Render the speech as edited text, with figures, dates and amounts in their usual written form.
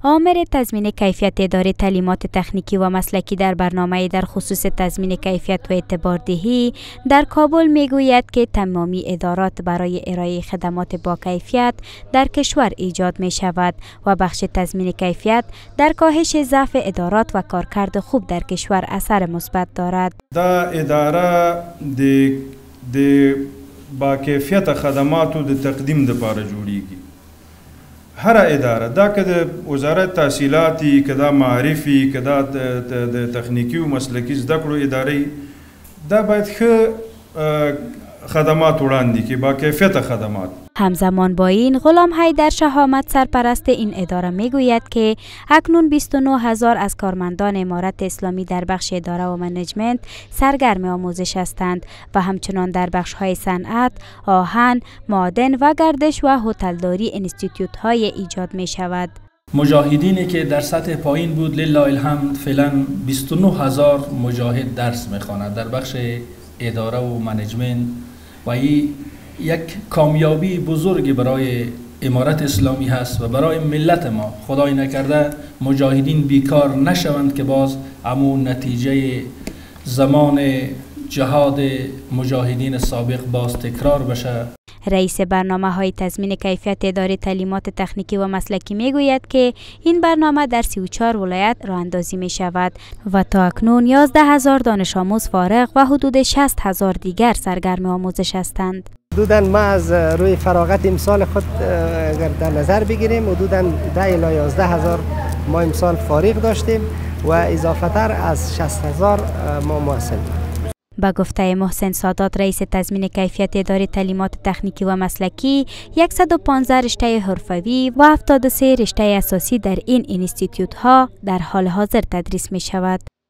آمر تضمین کیفیت اداره تعلیمات تکنیکی و مسلکی در برنامه در خصوص تضمین کیفیت و اعتباردهی در کابل میگوید که تمامی ادارات برای ارائه خدمات با کیفیت در کشور ایجاد می شود و بخش تضمین کیفیت در کاهش ضعف ادارات و کارکرد خوب در کشور اثر مثبت دارد. دا اداره د با کیفیت خدماتو د تقدیم لپاره جوړیږي. هر اداره دا که د وزارت تحصیلاتی، که دا معرفي، که دا د تخنیکی و مسلکی زده کړو ادارې، دا باید ښه خدمات وړاندې کړي، با کیفیت خدمات. همزمان با این غلام حیدر شهامت سرپرست این اداره میگوید که اکنون 29,000 از کارمندان امارت اسلامی در بخش اداره و منیجمنت سرگرم آموزش هستند و همچنان در بخش های صنعت، آهن، معدن و گردش و هتلداری انستیتیوت های ایجاد می شود. مجاهدینی که در سطح پایین بود لله الحمد فعلا 29,000 مجاهد درس میخواند در بخش اداره و منیجمنت و این یک کامیابی بزرگی برای امارت اسلامی هست و برای ملت ما. خدای نکرده مجاهدین بیکار نشوند که باز همون نتیجه زمان جهاد مجاهدین سابق باز تکرار بشه. رئیس برنامه های تضمین کیفیت اداره تعلیمات تکنیکی و مسلکی می گوید که این برنامه در 34 ولایت راه اندازی می شود و تا اکنون 11,000 دانش آموز فارغ و حدود 60,000 دیگر سرگرم آموزش هستند. حدوداً ما از روی فراغت امسال خود اگر در نظر بگیریم حدوداً 10 الی 11,000 ما امسال فارغ داشتیم و اضافه تر از 60,000 ما محصل. با گفته محسن سادات رئیس تضمین کیفیت اداره تعلیمات تکنیکی و مسلکی 115 رشته حرفوی و 73 رشته اساسی در این انستیتیوت ها در حال حاضر تدریس می شود.